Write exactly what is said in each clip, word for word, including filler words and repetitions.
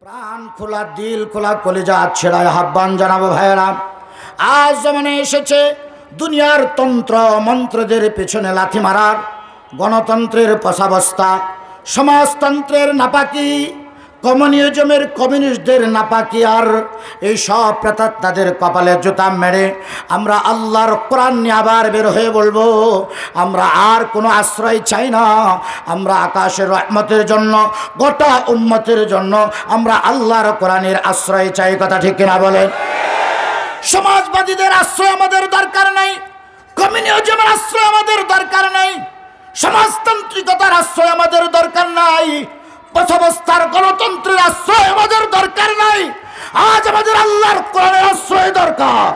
প্রাণ খোলা, দিল খোলা, কলিজা ছেড়ায় আহ্বান জানাবো ভাইয়েরা, আজ জমানে এসেছে দুনিয়ার তন্ত্র মন্ত্রদের পেছনে লাথি মারার, গণতন্ত্রের পশাবস্তা, সমাজতন্ত্রের নাপাকি, কমিউনিজমের কমিউনিস্টদের নাপাকি, আর এই সব প্রেতাত্মাদের কপালে জুতা মেরে আমরা আল্লাহর কোরআন নিয়ে আবার বের হয়ে বলবো, আমরা আর কোনো আশ্রয় চাই না। আমরা আকাশের রহমতের জন্য, গোটা উম্মতের জন্য আমরা আল্লাহর কোরআনের আশ্রয় চাই। কথা ঠিক কিনা বলেন? সমাজবাদীদের আশ্রয় আমাদের দরকার নেই, কমিউনিজমের আশ্রয় আমাদের দরকার নেই, সমাজতান্ত্রিকতার আশ্রয় আমাদের দরকার নাই, পথবস্থার গণতন্ত্রের আশ্রয় আমাদের দরকার নাই। আজ আমাদের আল্লাহর কোরআনের আশ্রয় দরকার।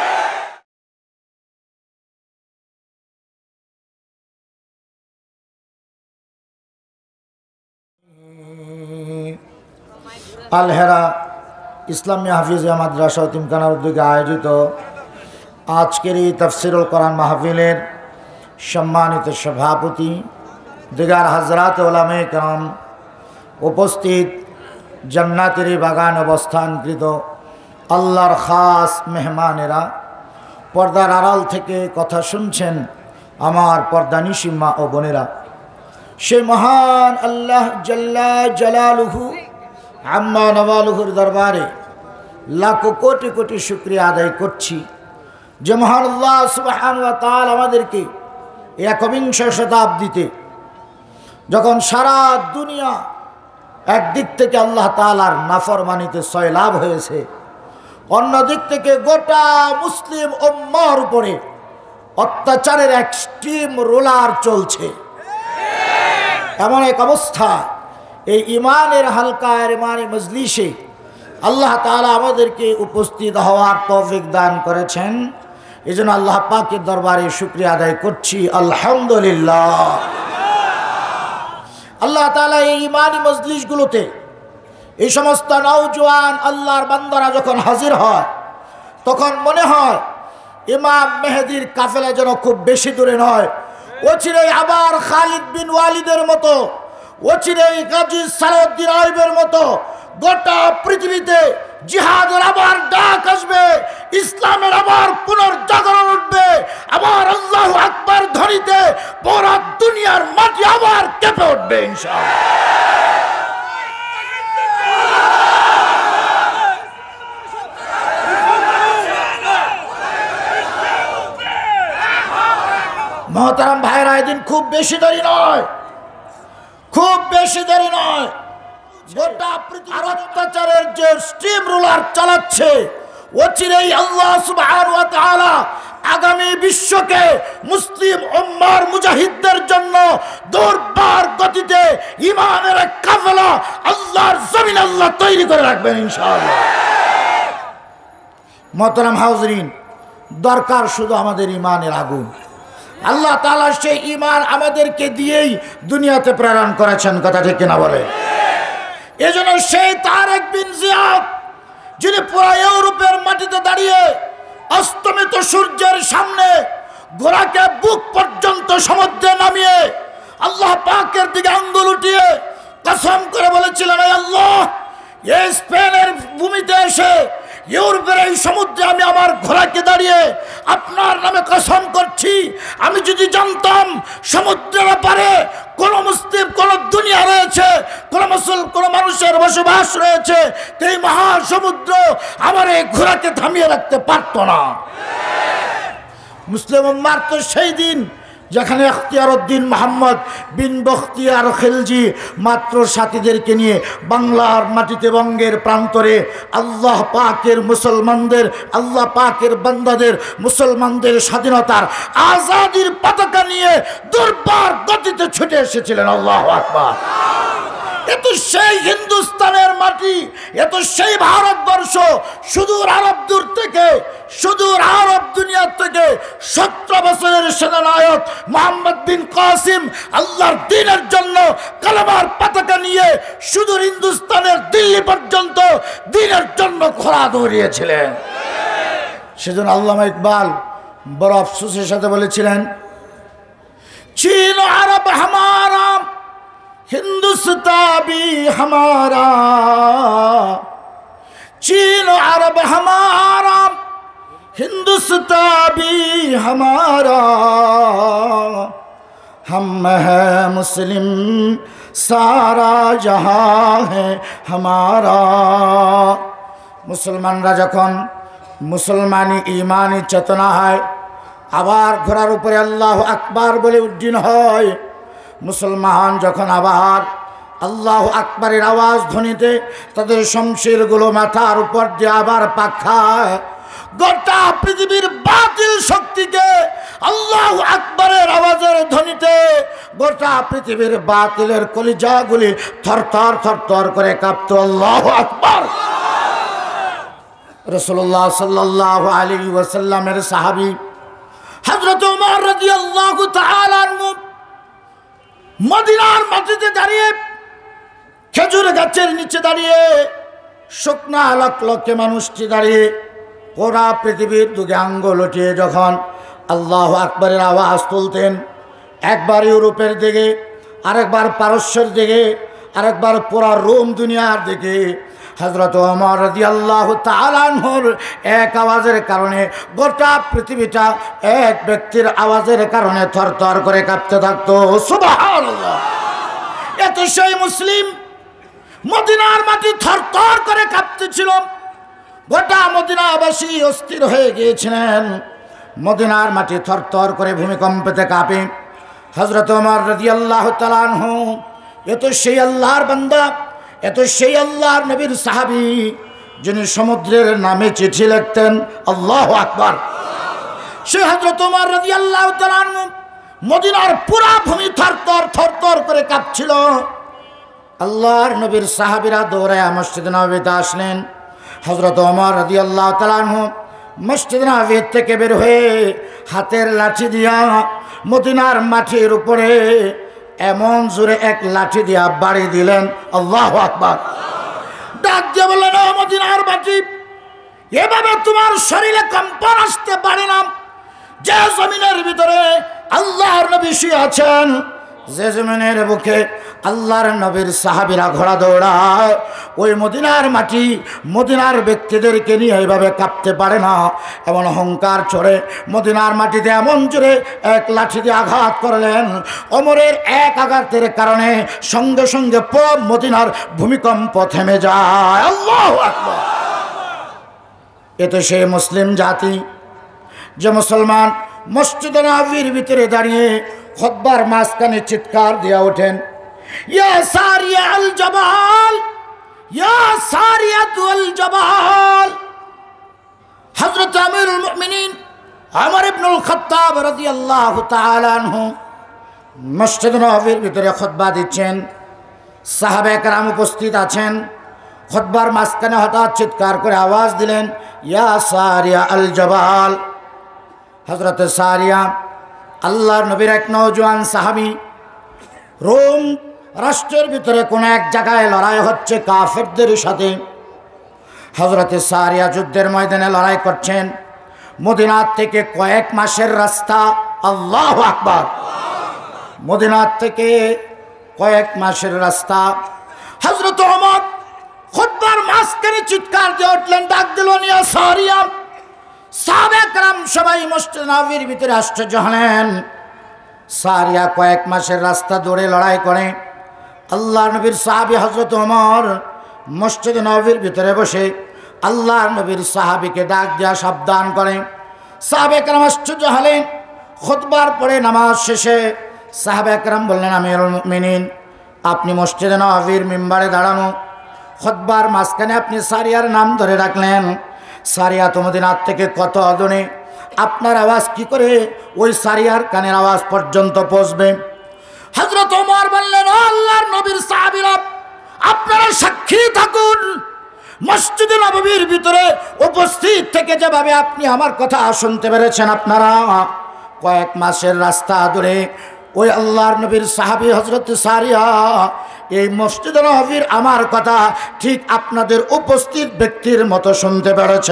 আল হেরা ইসলামী হাফিজিয়া মাদ্রাসা তিমখানার উদ্যোগে আয়োজিত আজকের এই তাফসিরুল কোরআন মাহফিলের সম্মানিত সভাপতি, দিগার হযরত উলামায়ে কেরাম, উপস্থিত জান্নাতের বাগান অবস্থানকৃত আল্লাহর খাস মেহমানেরা, পর্দার আড়াল থেকে কথা শুনছেন আমার পর্দানিশী মা ও বোনেরা, সে মহান আল্লাহ জাল্লা জালালুহু আম্মা নওয়ালুহুর দরবারে লাখো কোটি কোটি শুকরিয়া আদায় করছি যে মহান আল্লাহ সুবহানাহু ওয়া তাআলা আমাদেরকে একবিংশ শতাব্দীতে, যখন সারা দুনিয়া একদিক থেকে আল্লাহ তাআলার নাফরমানিতে সয়লাভ হয়েছে, অন্যদিক থেকে গোটা মুসলিম উম্মাহর উপরে অত্যাচারের এক স্টিম রোলার চলছে, এমন এক অবস্থা এই ইমানের হালকা ইমানি মজলিসে আল্লাহ তাআলা আমাদেরকে উপস্থিত হওয়ার তৌফিক দান করেছেন। এই জন্য আল্লাহ পাকের দরবারে শুকরিয়া আদায় করছি, আলহামদুলিল্লাহ। আল্লাহ তাআলা এই ইমানি মজলিসগুলোতে এই সমস্ত নওজোয়ান আল্লাহর বান্দারা যখন হাজির হয়, তখন মনে হয় ইমাম মেহেদির কাফেলা যেন খুব বেশি দূরে নয়, অচিরেই আবার খালিদ বিন ওয়ালিদের মতো, অচিরেই গাজী সালাউদ্দিন আইবের মতো গোটা পৃথিবীতে জিহাদের আবার ডাক আসবে, ইসলামের আবার পুনর্জাগরণ উঠবে, আবার আল্লাহু আকবার ধ্বনিতে পুরো দুনিয়ার মাটি আবার কেঁপে উঠবে ইনশাআল্লাহ। মহতারাম ভাইরা, এদিন খুব বেশি দেরি নয়, খুব বেশি দেরি নয়, গোটা পৃথিবীর অত্যাচারের যে স্টিম রোলার চালাচ্ছে, অচিরেই আল্লাহ সুবহানাহু ওয়া তাআলা আগামী বিশ্বকে মুসলিম উম্মাহর মুজাহিদদের জন্য দুর্বার গতিতে ইমানের এক কাফেলা আল্লাহর জমিন আল্লাহ তৈরি করে রাখবেন ইনশাআল্লাহ। মুহতারাম হাজরিন, দরকার শুধু আমাদের ইমানের আগুন। আল্লাহ তাআলা সেই ইমান আমাদেরকে দিয়েই দুনিয়াতে প্রেরণ করেছেন। কথা ঠিক কিনা বলে? এজন্য সেই তারেক বিন জিয়াদ, যিনি পুরো ইউরোপের মাটিতে দাঁড়িয়ে অস্তমিত সূর্যের সামনে ঘোড়াকে বুক পর্যন্ত সমুদ্রে নামিয়ে আল্লাহ পাকের দিকে আঙ্গুল উঠিয়ে কসম করে বলেছিলেন, হে আল্লাহ, এই স্পেনের ভূমিতে এসে ইউরোপের এই সমুদ্রে আমি আমার ঘোড়াকে দাঁড়িয়ে আপনার নামে কসম করছি, আমি যদি জানতাম সমুদ্রের পারে কোন মুসলিম, কোন দুনিয়া রয়েছে, কোন মুসল কোন মানুষের বসবাস রয়েছে, এই মহাসমুদ্র আমার এই ঘোড়াকে থামিয়ে রাখতে পারত না। মুসলিম উম্মাহ তো সেই দিন যেখানে ইখতিয়ারউদ্দিন মোহাম্মদ বিন বখতিয়ার খিলজি মাত্র সাথীদেরকে নিয়ে বাংলার মাটিতে, বঙ্গের প্রান্তরে আল্লাহ পাকের মুসলমানদের, আল্লাহ পাকের বান্দাদের, মুসলমানদের স্বাধীনতার আজাদির পতাকা নিয়ে দুর্বার গতিতে ছুটে এসেছিলেন। আল্লাহু আকবার। এত সেই হিন্দুস্তানের মাটি, এত সেই ভারতবর্ষ, সুদূর আরব দূর থেকে, সুদূর আরব দুনিয়া থেকে সতেরো বছরের সেনানায়ক মোহাম্মদ বিন কাসিম আল্লাহর দ্বীনের জন্য কালেমার পতাকা নিয়ে সুদূর হিন্দুস্তানের দিল্লি পর্যন্ত দ্বীনের জন্য ঘোড়া দৌড়িয়েছিলেন। সেজন্য আল্লামা ইকবাল বড় আফসোসের সাথে বলেছিলেন, চীন আরব হামারা हिंदुस्तान भी हमारा, चीन अरब हमारा, हिंदुस्तान भी हमारा, हम है मुस्लिम सारा जहां है हमारा। मुसलमानरा যখন মুসলমানি ঈমানি চেতনা হয়, আবার ঘোড়ার উপরে আল্লাহু আকবার বলে উড্ডীন হয়। মুসলমান যখন আবার আল্লাহু আকবারের আওয়াজ ধ্বনিতে তাদের শমশিরগুলো মাথার উপর দিয়ে আবার পাক খায়, গোটা পৃথিবীর বাতিল শক্তিকে আল্লাহু আকবারের আওয়াজের ধ্বনিতে গোটা পৃথিবীর বাতিলের কলিজাগুলি থরথর থরথর করে কাঁপতো। আল্লাহু আকবার। রাসূলুল্লাহ সাল্লাল্লাহু আলাইহি ওয়াসাল্লামের সাহাবী হযরত ওমর রাদিয়াল্লাহু তাআলা আনহু মদিনার মাটিতে দাঁড়িয়ে, খেজুর গাছের নিচে দাঁড়িয়ে, শুকনা লকলকে মানুষটি দাঁড়িয়ে পুরা পৃথিবীর দুগে আঙ্গুল উঠিয়ে যখন আল্লাহু আকবারের আওয়াজ তুলতেন, একবার ইউরোপের দিকে, আরেকবার পারস্যের দিকে, আরেকবার পুরা রোম দুনিয়ার দিকে, হযরত ওমর রাদিয়াল্লাহু তাআলা আনহুর এক আওয়াজের কারণে গোটা পৃথিবীটা এক ব্যক্তির আওয়াজের কারণে থরথর করে কাঁপতে থাকতো। সুবহানাল্লাহ। এত সেই মুসলিম মদিনার মাটি থরথর করে কাঁপতেছিল, গোটা মদিনাবাসী অস্থির হয়ে গিয়েছিলেন। মদিনার মাটি থরথর করে ভূমিকম্পেতে কাঁপে। হযরত ওমর রাদিয়াল্লাহু তাআলা আনহু এত সেই আল্লাহর বান্দা, এত সেই আল্লাহর নবীর সাহাবী যিনি সমুদ্রের নামে চিঠি লিখতেন। আল্লাহু আকবার। সেই হযরত ওমর রাদিয়াল্লাহু তাআলা আনহু মদিনার পুরা ভূমি থরথর থরথর করে কাঁপছিল। আল্লাহর নবীর সাহাবীরা দৌড়ায় মসজিদে নববীতে আসলেন। হযরত ওমর রাদিয়াল্লাহু তাআলা আনহু মসজিদে নববী থেকে বের হয়ে হাতের লাঠি দিয়া মদিনার মাটির উপরে এমন জোরে এক লাঠি দিয়া বাড়ি দিলেন। আল্লাহু আকবার। ডাক দিয়ে বললেন, ও মদিনার মাটি, এভাবে তোমার শরীরে কম্পন আসতে পারে না। যে জমিনের ভিতরে আল্লাহর নবী শুয়ে আছেন, যে জমিনের বুকে আল্লাহর নবীর সাহাবীরা ঘোড়া দৌড়ায়, ওই মদিনার মাটি মদিনার ব্যক্তিদেরকে নিয়ে এইভাবে কাঁপতে পারে না। এমন অহংকার চড়ে মদিনার মাটিতে এমন জোরে এক লাঠি দিয়ে আঘাত করলেন, ওমরের এক আঘাতের কারণে সঙ্গে সঙ্গে পুরো মদিনার ভূমিকম্প থেমে যায়। আল্লাহু আকবার। এতে সেই মুসলিম জাতি যে মুসলমান মসজিদে নববীর ভিতরে দাঁড়িয়ে খুতবার মাঝখানে চিৎকার দিয়া ওঠেন, ইয়া সারিয়া আল জাবাল, ইয়া সারিয়াতুল জাবাল। হযরত আমিরুল মুমিনিন ওমর ইবনুল খাত্তাব রাদিয়াল্লাহু তাআলা আনহু মসজিদে নববীর ভিতরে খুতবা দিচ্ছেন, সাহাবায়ে কেরাম উপস্থিত আছেন। খুতবার মাঝখানে হঠাৎ চিৎকার করে আওয়াজ দিলেন, ইয়া সারিয়া আল জাবাল। হযরত সারিয়া আল্লাহর নবীর এক নওজোয়ান সাহাবী, রোম রাষ্ট্রের ভিতরে কোন এক জায়গায় লড়াই হচ্ছে কাফেরদের সাথে। হযরত সারিয়া যুদ্ধের ময়দানে লড়াই করছেন। মদিনার থেকে কয়েক মাসের রাস্তা। আল্লাহু আকবার। মদিনার থেকে কয়েক মাসের রাস্তা। হযরত ওমর খুতবার মাঝখানে চিৎকার দিয়ে উঠলেন, ডাক দিলেন, ইয়া সারিয়া। সাহাবায়ে কেরাম সবাই মসজিদ নববীর ভিতরে আশ্চর্য হলেন। সারিয়া কয়েক মাসের রাস্তা দৌড়ে লড়াই করে। আল্লাহ নবীর সাহাবী হযরত ওমর মসজিদ নববীর ভিতরে বসে আল্লাহ নবীর সাহাবীকে ডাক দেওয়া সাবধান করে। সাহাবায়ে কেরাম আশ্চর্য হলেন। খুতবার পরে নামাজ শেষে সাহাবায়ে কেরাম বললেন, আমিরুল মুমিনিন, আপনি মসজিদে নববীর মিম্বারে দাঁড়ানো, খুতবার মাঝখানে আপনি সারিয়ার নাম ধরে রাখলেন। সারিয়া তো মদিনার থেকে কত অদূরে, আপনার আওয়াজ কি করে ওই সারিয়ার কানের আওয়াজ পর্যন্ত পৌঁছবে? হযরত ওমর বললেন, ও আল্লাহর নবীর সাহাবীরা, আপনারা সাক্ষী থাকুন, মসজিদে নববীর ভিতরে উপস্থিত থেকে যেভাবে আপনি আমার কথা শুনতে পেরেছেন, আপনারা কয়েক মাসের রাস্তা দূরে ওই আল্লাহর নবীর সাহাবী হযরত সারিয়া এই মসজিদে নববীর আমার কথা ঠিক আপনাদের উপস্থিত ব্যক্তির মতো শুনতে পেরেছে।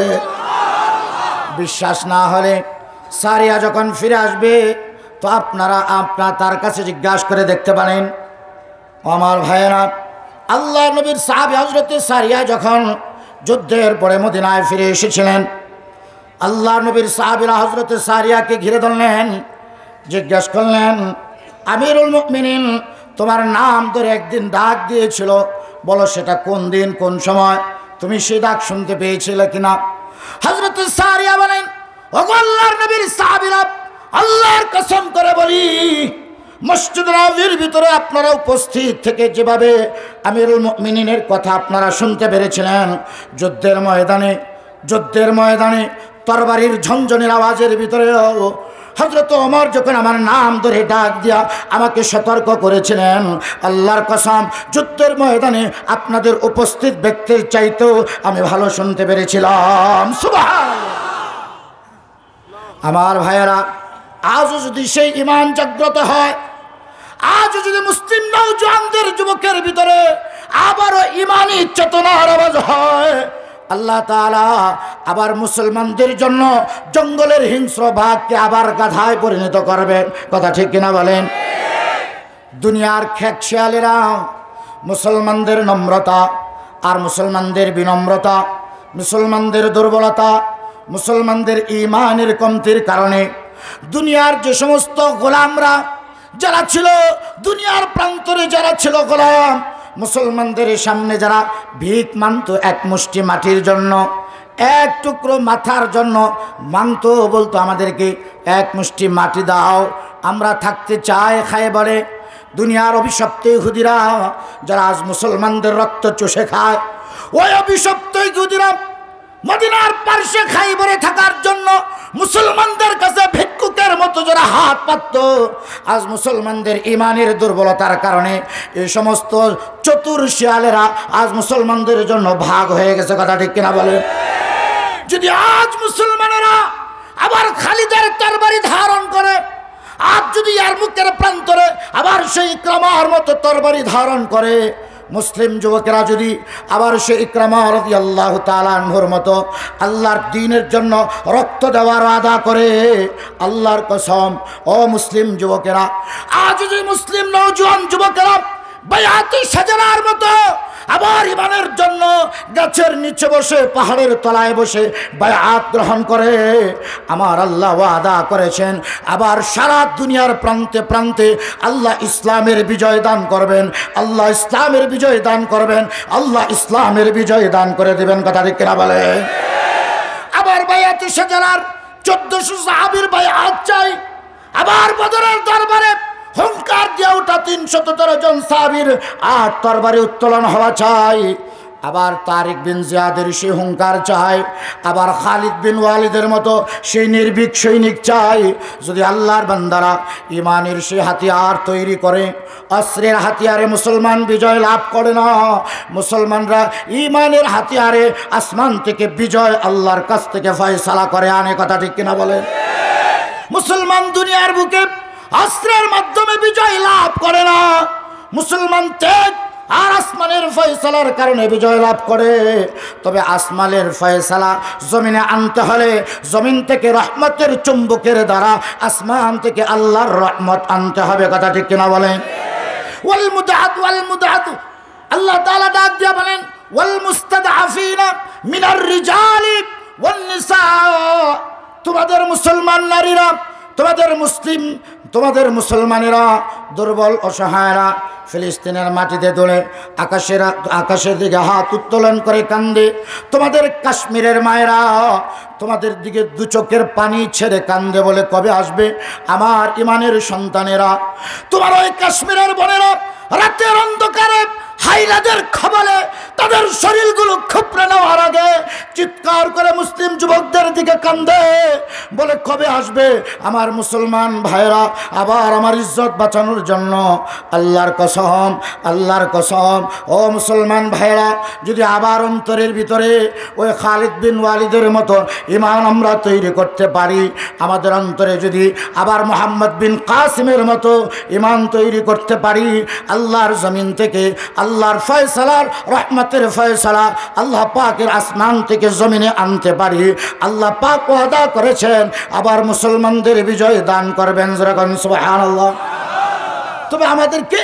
বিশ্বাস না হলে সারিয়া যখন ফিরে আসবে তো আপনারা আপনার তার কাছে জিজ্ঞাসা করে দেখতে পারেন। আমার ভাইয়েরা, আল্লাহ নবীর সাহাবী হযরতে সারিয়া যখন যুদ্ধের পরে মদিনায় ফিরে এসেছিলেন, আল্লাহ নবীর সাহাবীরা হযরতে সারিয়াকে ঘিরে ধরলেন, জিজ্ঞাসা করলেন, আমিরুল মুমিনিন, তোমার নাম ধরে একদিন ডাক দিয়েছিল, বলো সেটা কোন দিন কোন সময়, তুমি সেই ডাক শুনতে পেয়েছিলে কিনা? হযরতে সারিয়া বলেন, ওগো আল্লাহর নবীর সাহাবীরা, আল্লাহর কসম করে বলি, মসজিদ নববীর ভিতরে আপনারা উপস্থিত থেকে যেভাবে আমিরুল মুমিনিনের কথা আপনারা শুনতে পেরেছিলেন, যুদ্ধের ময়দানে যুদ্ধের ময়দানে তরবারির ঝনঝনের আওয়াজের ভিতরেও হযরত ওমর যখন আমার নাম ধরে ডাক দিয়া আমাকে সতর্ক করেছিলেন, আল্লাহর কসম যুদ্ধের ময়দানে আপনাদের উপস্থিত ব্যক্তির চাইতেও আমি ভালো শুনতে পেরেছিলাম। সুবহানাল্লাহ। আমার ভাইয়েরা, আজও যদি সেই ঈমান জাগ্রত হয়, আজও যদি মুসলিম নওজোয়ানদের যুবকের ভিতরে আবারও ঈমানি চেতনার আওয়াজ হয়, আল্লাহ তাআলা আবার মুসলমানদের জন্য জঙ্গলের হিংস্র বাঘকে আবার গাধায় পরিণত করবেন। কথা ঠিক কিনা বলেন? দুনিয়ার খেক শেয়ালেরা মুসলমানদের নম্রতা আর মুসলমানদের বিনম্রতা, মুসলমানদের দুর্বলতা, মুসলমানদের ঈমানের কমতির কারণে দুনিয়ার যে সমস্ত গোলামরা যারা ছিল, দুনিয়ার প্রান্তরে যারা ছিল গোলাম, মুসলমানদের সামনে যারা ভিক মানত এক মুষ্টি মাটির জন্য, এক টুকরো মাথার জন্য মানত, বলতো আমাদেরকে এক মুষ্টি মাটি দাও, আমরা থাকতে চাই খায় বলে। দুনিয়ার অভিশপ্ত ইহুদিরা যারা আজ মুসলমানদের রক্ত চষে খায়, ওই অভিশপ্ত ইহুদিরা মদিনার পার্শ্বে খাই ভরে থাকার জন্য মুসলমানদের কাছে ভিক্ষুকের মতো যারা হাত পাতত, আজ মুসলমানদের ঈমানের দুর্বলতার কারণে এই সমস্ত চতুর শিয়ালেরা আজ মুসলমানদের জন্য ভাগ হয়ে গেছে। কথা ঠিক কিনা বলেন? যদি আজ মুসলমানেরা আবার খালিদের তরবারি ধারণ করে, আজ যদি ইয়ারমুকের প্রান্তরে আবার সেই ইকরামার মতো তরবারি ধারণ করে, মুসলিম যুবকেরা যদি আবার সেই ইকরামা রাদিয়াল্লাহু তাআলা আনহুর মতো আল্লাহর দ্বীনের জন্য রক্ত দেওয়ার ওয়াদা করে, আল্লাহর কসম ও মুসলিম যুবকেরা, আজ যদি মুসলিম নওজোয়ান যুবকেরা বায়াতে সাজানার মতো আবার ঈমানের জন্য গাছের নিচে বসে, পাহাড়ের তলায় বসে বায়াত গ্রহণ করে, আমার আল্লাহ ওয়াদা করেছেন আবার সারা দুনিয়ার প্রান্তে প্রান্তে আল্লাহ ইসলামের বিজয় দান করবেন, আল্লাহ ইসলামের বিজয় দান করবেন, আল্লাহ ইসলামের বিজয় দান করে দেবেন। কথা ঠিক কিনা বলে? আবার বায়াতে সাজানার চোদ্দশো সাহাবীর বায়াত চাই, আবার বদরের দরবারে হুঙ্কার দিয়া ওঠা তিনশত তেরো জন সাহাবীর আট তরবারি উত্তোলন হওয়া চাই, আবার তারিক বিন জিয়াদের সেই হুঙ্কার চাই, আবার খালিদ বিন ওয়ালিদের মতো সেই নির্ভীক সৈনিক চাই। যদি আল্লাহর বান্দারা ঈমানের সেই হাতিয়ার তৈরি করে, অস্ত্রের হাতিয়ারে মুসলমান বিজয় লাভ করে না, মুসলমানরা ঈমানের হাতিয়ারে আসমান থেকে বিজয় আল্লাহর কাছ থেকে ফয়সালা করে আনে। কথা ঠিক কিনা বলেন? মুসলমান দুনিয়ার বুকে অস্ত্রের মাধ্যমে বিজয় লাভ করে না, মুসলমান তেজ আর আসমানের ফয়সালার কারণে বিজয় লাভ করে। তবে আসমানের ফয়সালা জমিনে আনতে হলে জমিন থেকে রহমতের চুম্বকের দ্বারা আসমান থেকে আল্লাহর রহমত আনতে হবে। কথা ঠিক কিনা বলেন? ওয়াল মুদাআত ওয়াল মুদাআত, আল্লাহ তাআলা ডাক দিয়া বলেন, ওয়াল মুস্তাদআফিনা মিনার রিজালি ওয়ান নিসা, তোমাদের মুসলমান নারীরা, তোমাদের মুসলিম তোমাদের মুসলমানেরা, দুর্বল অসহায়রা ফিলিস্তিনের মাটিতে দোলে, আকাশের আকাশের দিকে হাত উত্তোলন করে কান্দে। তোমাদের কাশ্মীরের মায়েরা তোমাদের দিকে দু চোখের পানি ছেড়ে কান্দে, বলে কবে আসবে আমার ইমানের সন্তানেরা। তোমার ওই কাশ্মীরের বোনেরা রাতের অন্ধকারে হাইলাদের খবলে তাদের শরীরগুলো খুপড়ে নেওয়ার আগে চিৎকার করে মুসলিম যুবকদের দিকে কান্দে, বলে কবে আসবে আমার মুসলমান ভাইরা আবার আমার ইজ্জত বাঁচানোর জন্য। আল্লাহর কসম, আল্লাহর কসম, ও মুসলমান ভাইরা, যদি আবার অন্তরের ভিতরে ওই খালিদ বিন ওয়ালিদের মতো ঈমান আমরা তৈরি করতে পারি, আমাদের অন্তরে যদি আবার মোহাম্মদ বিন কাসিমের মতো ঈমান তৈরি করতে পারি, আল্লাহর জমিন থেকে আল্লাহর ফয়সালার রহমতের ফয়সালা আল্লাহ পাকের আসমান থেকে জমিনে আনতে পারি, আল্লাহ পাক ওয়াদা করেছেন আবার মুসলমানদের বিজয় দান করবেন। যেরকম সুবহানাল্লাহ। তবে আমাদেরকে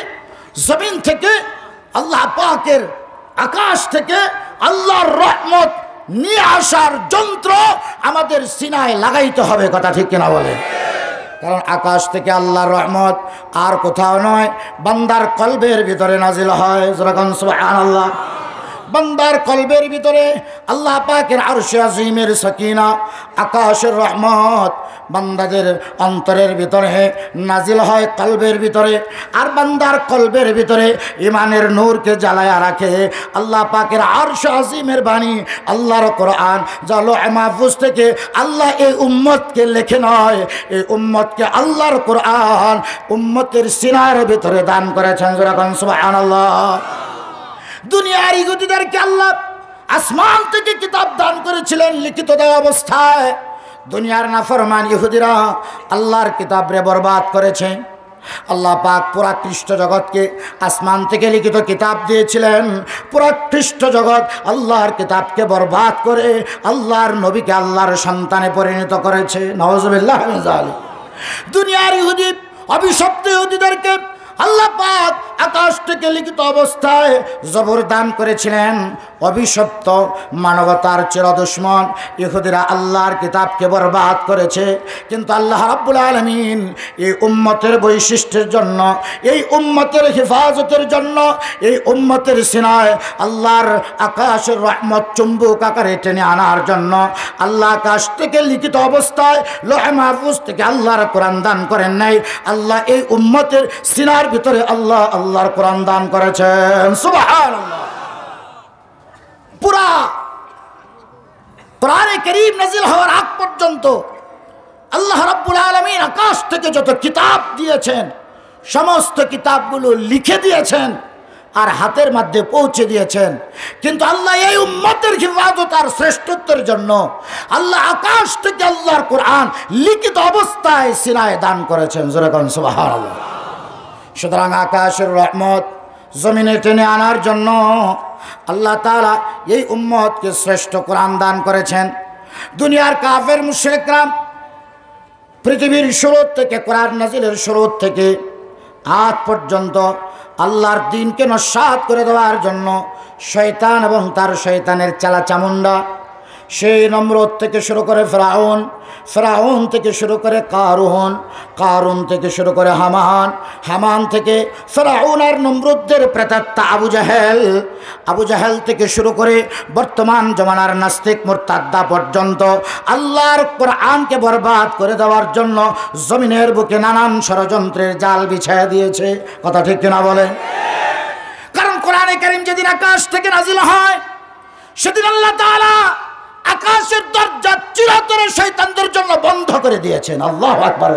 জমিন থেকে আল্লাহ পাকের, আকাশ থেকে আল্লাহর রহমত নিয়ে আসার যন্ত্র আমাদের সিনায় লাগাইতে হবে। কথা ঠিক কিনা বলে? কারণ আকাশ থেকে আল্লাহর রহমত আর কোথাও নয়, বান্দার কলবের ভিতরে নাজিল হয়। যখন সুবহানাল্লাহ, বান্দার কলবের ভিতরে আল্লাহ পাকের আরশে আজিমের সাকিনা, আকাশের রহমত বান্দাদের অন্তরের ভিতরে নাজিল হয়, কলবের ভিতরে। আর বান্দার কলবের ভিতরে ইমানের নূরকে জ্বালায়া রাখে আল্লাহ পাকের আরশে আজিমের বাণী, আল্লাহর কোরআন, যা লৌহে মাহফুজ থেকে আল্লাহ এই উম্মতকে লেখে নয়, এই উম্মতকে আল্লাহর কোরআন উম্মতের সিনার ভিতরে দান করেছেন। যখন সুবহানাল্লাহ। দুনিয়ার ইহুদিদেরকে আল্লাহ আসমান থেকে কিতাব দান করেছিলেন লিখিত দেওয়া অবস্থায়। দুনিয়ার নাফরমান ইহুদিরা আল্লাহর কিতাবরে বরবাদ করেছে। আল্লাহ পাক পুরা খ্রিস্ট জগৎকে আসমান থেকে লিখিত কিতাব দিয়েছিলেন। পুরা খ্রিস্ট জগৎ আল্লাহর কিতাবকে বরবাদ করে আল্লাহর নবীকে আল্লাহর সন্তানে পরিণত করেছে। নাউজুবিল্লাহ মিন যালিক। দুনিয়ার ইহুদি, অভিশপ্ত ইহুদিদেরকে আল্লাহ পাক আকাশ থেকে লিখিত অবস্থায় জবর দান করেছিলেন। অভিশপ্ত মানবতার চিরদুশমন ইহুদিরা আল্লাহর কিতাবকে বরবাদ করেছে। কিন্তু আল্লাহ রাব্বুল আলামিন এই উম্মতের বৈশিষ্ট্যের জন্য, এই উম্মতের হেফাজতের জন্য, এই উম্মতের সিনায় আল্লাহর আকাশের রহমত চুম্বক আকারে টেনে আনার জন্য আল্লাহ আকাশ থেকে লিখিত অবস্থায় লৌহে মাহফুজ থেকে আল্লাহর কোরআন দান করেন নাই। আল্লাহ এই উম্মতের সিনার ভিতরে আল্লাহ আল্লাহর কোরআন দান করেছেন। সুবহানাল্লাহ। পুরা কোরআনে কারীম নাযিল হওয়ার আগ পর্যন্ত আল্লাহ রাব্বুল আলামিন আকাশ থেকে যত কিতাব দিয়েছেন সমস্ত কিতাবগুলো লিখে দিয়েছেন আর হাতের মধ্যে পৌঁছে দিয়েছেন। কিন্তু আল্লাহ এই উম্মতের হিফাজত আর শ্রেষ্ঠত্বের জন্য আল্লাহ আকাশ থেকে আল্লাহর কোরআন লিখিত অবস্থায় সিনায় দান করেছেন। যেরকম সুবহানাল্লাহ। সুতরাং আকাশের রহমত জমিনে টেনে আনার জন্য আল্লাহ তাআলা এই উম্মতকে শ্রেষ্ঠ কোরআন দান করেছেন। দুনিয়ার কাফের মুশরিকরা পৃথিবীর শুরু থেকে, কোরআন নাজিলের শুরু থেকে আজ পর্যন্ত আল্লাহর দ্বীনকে নস্যাৎ করে দেওয়ার জন্য শয়তান এবং তার শয়তানের চালা চামুন্ডা, সেই নমরুদ থেকে শুরু করে ফেরাউন, ফেরাউন থেকে শুরু করে কারুন, কারুন থেকে শুরু করে হামান, হামান থেকে ফেরাউন আর নমরুদদের প্রেতাত্মা আবু জাহেল, আবু জাহেল থেকে শুরু করে বর্তমান জমানার নাস্তিক মুরতাদ্দা পর্যন্ত আল্লাহর কোরআনকে বরবাদ করে দেওয়ার জন্য জমিনের বুকে নানান ষড়যন্ত্রের জাল বিছায়া দিয়েছে। কথা ঠিক কিনা বলেন? কারণ কোরআনে কারীম যেদিন আকাশ থেকে নাজিল হয় সেদিন আল্লাহ তাআলা আকাশের দরজা চিরতরে শয়তানদের জন্য বন্ধ করে দিয়েছেন। আল্লাহু আকবার।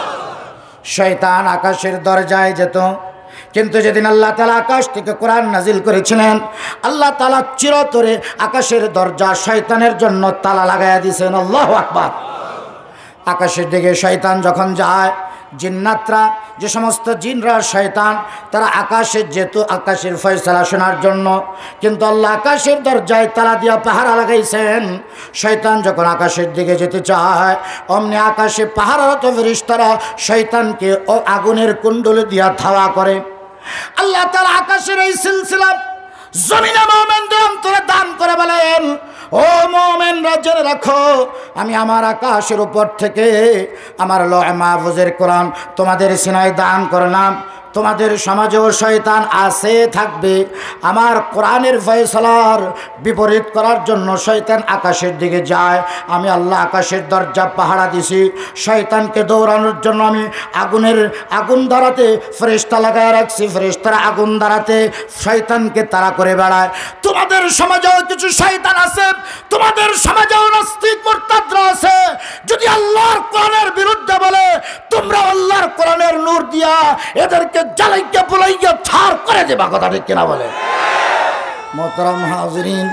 শয়তান আকাশের দরজায় যেত, কিন্তু যেদিন আল্লাহ তাআলা আকাশ থেকে কোরআন নাজিল করেছিলেন আল্লাহ তাআলা চিরতরে আকাশের দরজা শয়তানের জন্য তালা লাগাইয়া দিয়েছেন। আল্লাহু আকবার। আকাশের দিকে শয়তান যখন যায়, জিন্নাতরা, যে সমস্ত জিনরা শয়তান, তারা আকাশে যেত আকাশের ফয়সালা শোনার জন্য, কিন্তু আল্লাহ আকাশের দরজায় তালা দিয়া পাহারা লাগাইছেন। শয়তান যখন আকাশের দিকে যেতে চায় অমনি আকাশে পাহারারত ফেরেশতারা শয়তানকে ও আগুনের কুণ্ডলে দিয়া ধাওয়া করে। আল্লাহ তাআলা আকাশের এই সিলসিলা জমিনে মুমিনদের অন্তরে দান করে বলেন, ও মুমিনরা জেনে রাখো, আমি আমার আকাশের উপর থেকে আমার লৌহে মাহফুজের কোরআন তোমাদের সিনায় দান করলাম। তোমাদের সমাজেও শয়তান আছে, থাকবে। আমার কোরআনের ফয়সালার বিপরীত করার জন্য শয়তান আকাশের দিকে যায়। আমি আল্লাহ আকাশের দরজা পাহারা দিছি। শয়তানকে দৌড়ানোর জন্য আমি আগুনের আগুন ধরাতে ফেরেশতা লাগায় রাখছি। ফেরেশতারা আগুন ধরাতে শয়তানকে তাড়া করে বেড়ায়। তোমাদের সমাজেও কিছু শয়তান আছে, তোমাদের সমাজেও নাস্তিক মুরতাদরা আছে। যদি আল্লাহর কোরআনের বিরুদ্ধে বলে, তোমরা আল্লাহর কোরআনের নূর দিয়া এদেরকে জ্বালাইয়া পুলাইয়া ছাড় করে দেবা। কথা ঠিক কিনা বলে? মোহতারাম হাজিরিন,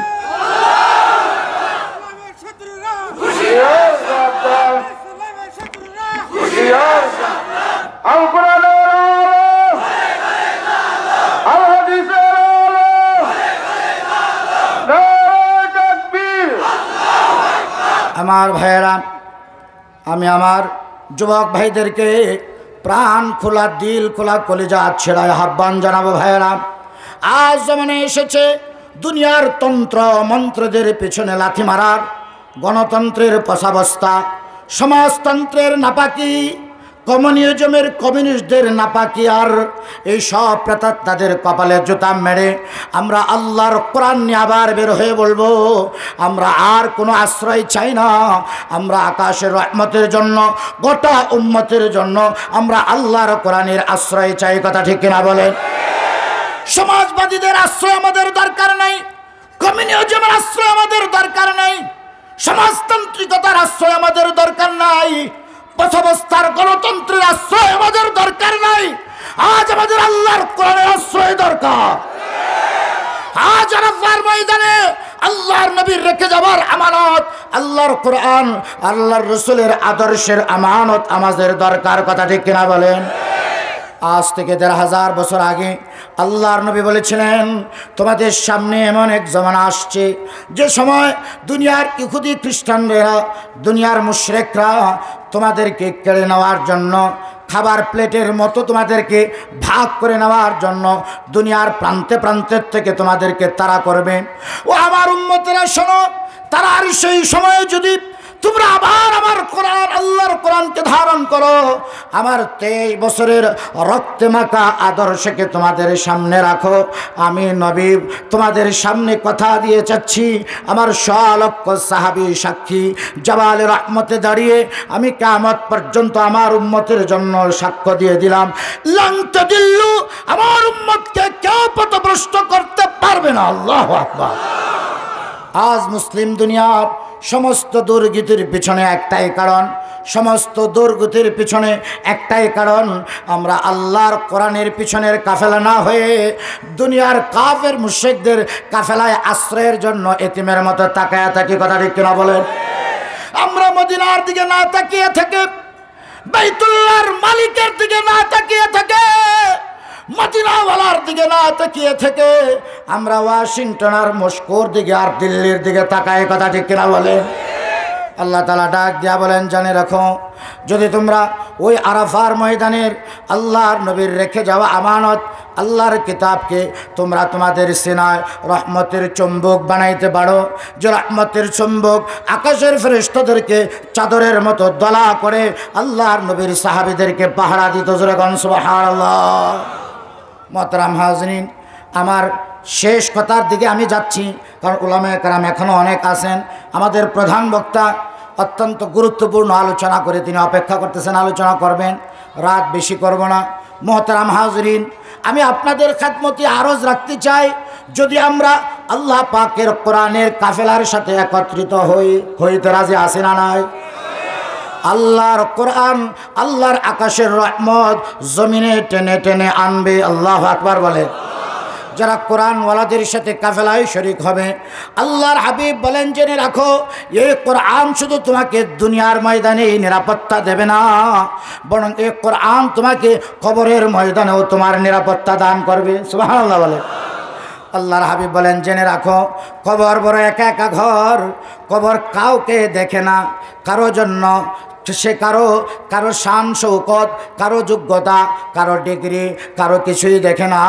আমার ভাইয়েরা, আমি আমার যুবক ভাইদেরকে প্রাণ খোলা, দিল খোলা, কলিজা ছেড়ায় আহ্বান জানাবো ভাইয়েরা, আজ জমানে এসেছে দুনিয়ার তন্ত্র মন্ত্রদের পেছনে লাথি মারার, গণতন্ত্রের পশাবস্তা, সমাজতন্ত্রের নাপাকি, কমিউনিজমের কমিউনিস্টদের নাপাকি, আর এই সব প্রেতাত্মাদের কপালে জুতা মেরে আমরা আল্লাহর কোরআন নিয়ে আবার বের হয়ে বলবো, আমরা আর কোনো আশ্রয় চাই না। আমরা আকাশের রহমতের জন্য, গোটা উম্মতের জন্য আমরা আল্লাহর কোরআনের আশ্রয় চাই। কথা ঠিক কিনা বলেন? সমাজবাদীদের আশ্রয় আমাদের দরকার নাই, কমিউনিজমের আশ্রয় আমাদের দরকার নাই, সমাজতান্ত্রিকতার আশ্রয় আমাদের দরকার নাই, পথবস্থার গণতন্ত্রের আশ্রয় আমাদের দরকার নাই। আজ আমাদের আল্লাহর কোরআনের আশ্রয় দরকার। আজ আরাফার ময়দানে আল্লাহর নবীর রেখে যাবার আমানত আল্লাহর কোরআন, আল্লাহর রসুলের আদর্শের আমানত আমাদের দরকার। কথা ঠিক কিনা বলেন? আজ থেকে দেড় হাজার বছর আগে আল্লাহর নবী বলেছিলেন, তোমাদের সামনে এমন এক জমানা আসছে যে সময় দুনিয়ার ইহুদি খ্রিস্টানরা, দুনিয়ার মুশরিকরা তোমাদেরকে কেড়ে নেওয়ার জন্য, খাবার প্লেটের মতো তোমাদেরকে ভাগ করে নেওয়ার জন্য দুনিয়ার প্রান্তে প্রান্তের থেকে তোমাদেরকে তাড়া করবে। ও আমার উম্মতেরা শোনো, তারা আর সেই সময়ে যদি তোমরা আবার আমার কোরআন, আল্লাহর কোরআনকে ধারণ করো, আমার তেইশ বছরের রক্তে মাখা আদর্শকে তোমাদের সামনে রাখো, আমি নবী তোমাদের সামনে কথা দিয়ে যাচ্ছি, আমার সলক্ষ সাহাবী সাক্ষী জাবালে রহমতে দাঁড়িয়ে আমি কিয়ামত পর্যন্ত আমার উম্মতের জন্য সাক্ষ্য দিয়ে দিলাম, লান তাদিল্লু, আমার উম্মতকে কেউ পথভ্রষ্ট করতে পারবে না। আল্লাহু আকবার। আজ মুসলিম দুনিয়ার সমস্ত দুর্গতির পিছনে একটাই কারণ, সমস্ত দুর্গতির পিছনে একটাই কারণ, আমরা আল্লাহর কোরআনের পিছনের কাফেলা না হয়ে দুনিয়ার কাফের মুশরিকদের কাফেলায় আশ্রয়ের জন্য এতিমের মতো তাকায়া থাকি। কথা ঠিক কিনা বলেন? আমরা মদিনার দিকে না তাকিয়ে থেকে, বাইতুল্লাহর মালিকের দিকে না তাকিয়ে থেকে, মদিনাওয়ালার দিকে না তাকিয়ে থেকে আমরা ওয়াশিংটন আর মস্কোর দিকে আর দিল্লির দিকে তাকায়। কথা ঠিক কিনা বলে? আল্লাহ তাআলা ডাক দিয়া বলেন, জানে রাখো, যদি তোমরা ওই আরাফার ময়দানের আল্লাহর নবীর রেখে যাওয়া আমানত আল্লাহর কিতাবকে তোমরা তোমাদের সিনায় রহমতের চুম্বক বানাইতে পারো, যে রহমতের চুম্বক আকাশের ফেরেশতাদেরকে চাদরের মতো দলা করে আল্লাহর নবীর সাহাবীদেরকে পাহারা দিত। যেরকম সুবহানাল্লাহ। মোহতারাম হাজরিন, আমার শেষ কথার দিকে আমি যাচ্ছি, কারণ উলামায়ে কেরাম এখনও অনেক আছেন। আমাদের প্রধান বক্তা অত্যন্ত গুরুত্বপূর্ণ আলোচনা করে তিনি অপেক্ষা করতেছেন, আলোচনা করবেন, রাত বেশি করব না। মোহতারাম হাজরিন, আমি আপনাদের খেদমতে আরজ রাখতে চাই, যদি আমরা আল্লাহ পাকের কোরআনের কাফেলার সাথে একত্রিত হই, হইতে রাজি আছি না নাই? আল্লাহর কোরআন, আল্লাহর আকাশের রহমত জমিনে টেনে টেনে আনবে। আল্লাহু আকবার বলে। যারা কোরআনওয়ালাদের সাথে কাফেলায় শরীক হবে, আল্লাহর হাবিব বলেন, জেনে রাখো, এই কোরআন শুধু তোমাকে দুনিয়ার ময়দানে নিরাপত্তা দেবে না, বরং এই কোরআন তোমাকে কবরের ময়দানেও তোমার নিরাপত্তা দান করবে। সুবহানাল্লাহ বলে। আল্লাহর হাবিব বলেন, জেনে রাখো, কবর বড় একা একা ঘর, কবর কাউকে দেখে না, কারো জন্য সে কারো কারো শান শৌকত, কারো যোগ্যতা, কারো ডিগ্রি, কারো কিছুই দেখে না।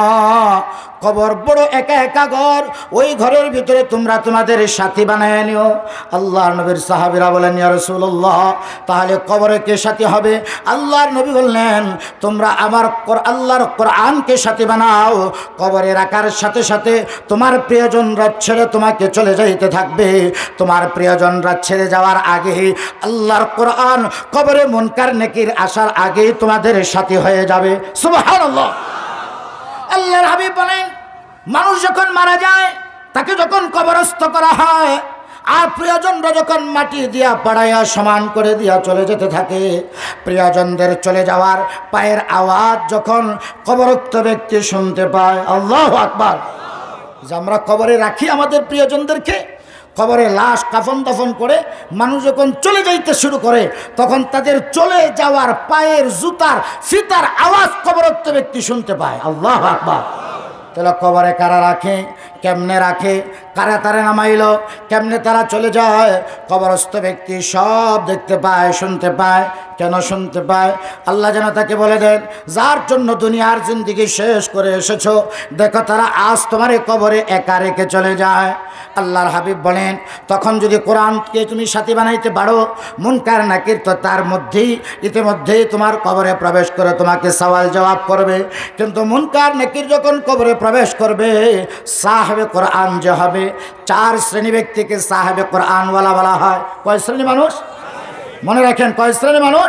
কবর বড় একা একা ঘর, ওই ঘরের ভিতরে তোমরা তোমাদের সাথী বানায় নিও। আল্লাহর নবীর সাহাবীরা বলেন, ইয়া রাসূলুল্লাহ, তাহলে কবরে কে সাথী হবে? আল্লাহর নবী বললেন, তোমরা আমার আল্লাহর কোরআনকে সাথী বানাও, কবরে রাখার সাথে সাথে তোমার প্রিয়জন রাত ছেড়ে তোমাকে চলে যাইতে থাকবে, তোমার প্রিয়জন রাত ছেড়ে যাওয়ার আগে আল্লাহর কোরআন কবরে মুনকার নেকির আসার আগেই তোমাদের সাথী হয়ে যাবে। সুবহানাল্লাহ। আল্লাহর হাবিব বলেন, মানুষ যখন মারা যায়, তাকে যখন কবরস্থ করা হয়, আর প্রিয়জনরা যখন মাটি দিয়া পাড়াইয়া সমান করে দিয়া চলে যেতে থাকে, প্রিয়জনদের চলে যাওয়ার পায়ের আওয়াজ যখন কবরস্থ ব্যক্তি শুনতে পায়, আল্লাহু আকবার, যে আমরা কবরে রাখি আমাদের প্রিয়জনদেরকে, কবরে লাশ কাফন দাফন করে মানুষ যখন চলে যাইতে শুরু করে, তখন তাদের চলে যাওয়ার পায়ের জুতার ফিতার আওয়াজ কবরস্থ ব্যক্তি শুনতে পায়। আল্লাহু আকবার। তাহলে কবরে কারা রাখে, কেমনে রাখে, কারা তারা নামাইল, কেমনে তারা চলে যায়। কবরস্থ ব্যক্তি সব দেখতে পায়, শুনতে পায়। কেন শুনতে পায়? আল্লাহ যেন তাকে বলে দেন, যার জন্য দুনিয়ার জিন্দেগি শেষ করে এসেছো, দেখো তারা আজ তোমার এই কবরে একা রেখে চলে যায়। আল্লাহর হাবিব বলেন, তখন যদি কোরআনকে তুমি সাথী বানাইতে পারো, মুনকার নাকির তো তার মধ্যেই ইতিমধ্যেই তোমার কবরে প্রবেশ করে তোমাকে সওয়াল জবাব করবে। কিন্তু মুনকার নাকির যখন কবরে প্রবেশ করবে, সাহেবে কোরআন যে হবে, চার শ্রেণী ব্যক্তিকে সাহেবে কোরআনওয়ালা বলা হয়। কয় শ্রেণী মানুষ? মনে রাখেন, কয় শ্রেণী মানুষ?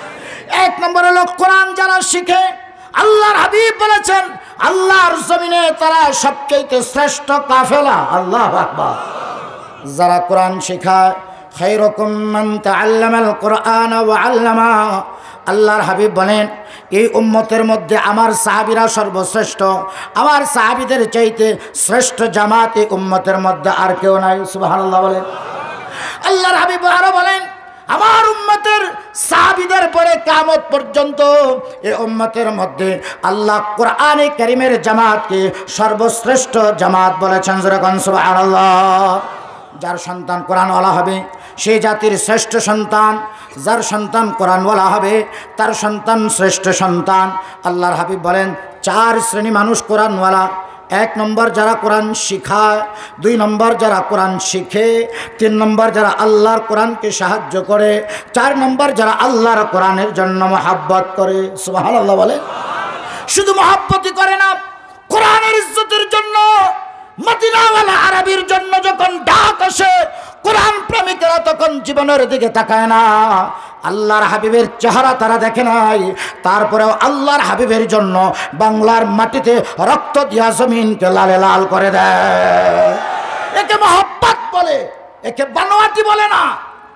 এক নম্বর হলো কোরআন যারা শিখে। আল্লাহর হাবিব বলেছেন, আল্লাহর জমিনে তারা সবচেয়ে শ্রেষ্ঠ কাফেলা। আল্লাহু আকবার। যারা কোরআন শেখায়, খায়রুকুম মান তাআল্লামাল কোরআন ওয়া আল্লামা। আল্লাহর হাবিব বলেন, এই উম্মতের মধ্যে আমার সাহাবীরা সর্বশ্রেষ্ঠ। আমার সাহাবীদের চাইতে শ্রেষ্ঠ জামাত এই উম্মতের মধ্যে আর কেউ নাই। সুবহানাল্লাহ বলেন। আল্লাহর হাবিব আরো বলেন, আমার উম্মতের সাহাবীদের পরে কিয়ামত পর্যন্ত এই উম্মতের মধ্যে আল্লাহ কোরআনে কারীমের জামাতকে সর্বশ্রেষ্ঠ জামাত বলেছেন। যেরকম সুবহানাল্লাহ। যার সন্তান কোরআনওয়ালা হবে সেই জাতির শ্রেষ্ঠ সন্তান, যার সন্তান কোরআনওয়ালা হবে তার সন্তান শ্রেষ্ঠ সন্তান। আল্লাহর হাবিব বলেন, চার শ্রেণী মানুষ কোরআনওয়ালা। এক নম্বর যারা কোরআন শিখায়, দুই নম্বর যারা কোরআন শিখে, তিন নম্বর যারা আল্লাহর কোরআনকে সাহায্য করে, চার নম্বর যারা আল্লাহর কোরআনের জন্য মহাব্বত করে। সুবহানাল্লাহ বলে। শুধু মহাব্বতই করে না, কোরআনের ইজ্জতের জন্য মদিনাওয়ালা আরবির জন্য যখন ডাক আসে, কোরআন প্রেমিকরা তখন জীবনের দিকে তাকায় না। আল্লাহর হাবিবের চেহারা তারা দেখে নাই, তারপরেও আল্লাহর হাবিবের জন্য বাংলার মাটিতে রক্ত দিয়া জমিনকে লালে লাল করে দেয়। একে মহব্বত বলে, একে বানোয়াটি বলে না।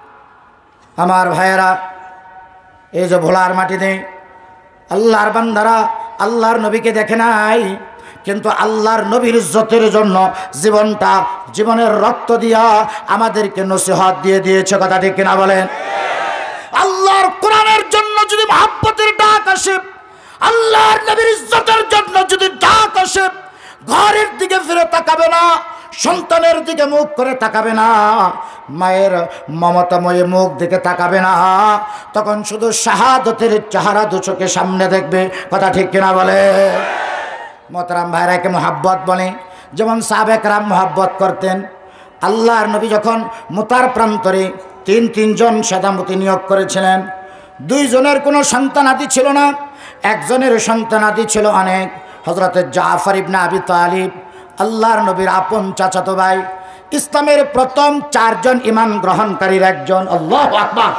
আমার ভাইয়েরা, এই যে ভোলার মাটিতে আল্লাহর বান্দারা আল্লাহর নবীকে দেখে নাই, কিন্তু আল্লাহর নবীর ইজ্জতের জন্য জীবনটা, জীবনের রক্ত দিয়া আমাদেরকে নসিহত দিয়ে দিয়েছে। কথা ঠিক কিনা বলেন? আল্লাহর কোরআনের জন্য যদি মহব্বতের ডাক আসে, আল্লাহর নবীর ইজ্জতের জন্য যদি ডাক আসে, ঘরের দিকে ফিরে তাকাবে না, সন্তানের দিকে মুখ করে তাকাবে না, মায়ের মমতাময় মুখ দিকে তাকাবে না, তখন শুধু শাহাদতের চেহারা দু চোখে সামনে দেখবে। কথা ঠিক কিনা বলে? মোহতারাম ভাইরাকে মহাব্বত বলে। যেমন সাহাবায়ে কেরাম মহাব্বত করতেন। আল্লাহর নবী যখন মুতার প্রান্তরে তিন তিনজন সেনাপতি নিয়োগ করেছিলেন, দুইজনের কোনো সন্তানাদি ছিল না, একজনের সন্তানাদি ছিল অনেক। হযরতে জাফর ইবনে আবি তালিব, আল্লাহর নবীর আপন চাচাতো ভাই, ইসলামের প্রথম চারজন ঈমান গ্রহণকারীর একজন। আল্লাহু আকবার।